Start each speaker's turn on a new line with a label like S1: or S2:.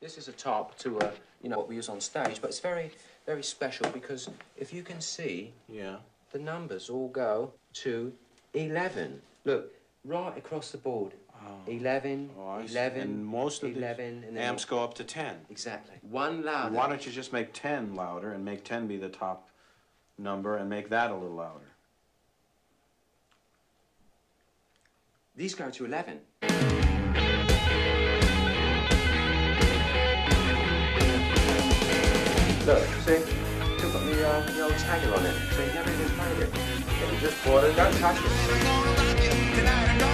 S1: This is a top to you know, what we use on stage, but it's very, very special because if you can see, the numbers all go to 11. Look, right across the board. 11, 11,
S2: and most of
S1: 11,
S2: the amps go up to 10.
S1: Exactly. One louder.
S2: Why don't you just make 10 louder and make 10 be the top number and make that a little louder?
S1: These go to 11. Look, see? Still got the old tagger on it, so you never even played it. You just bought it, don't touch it.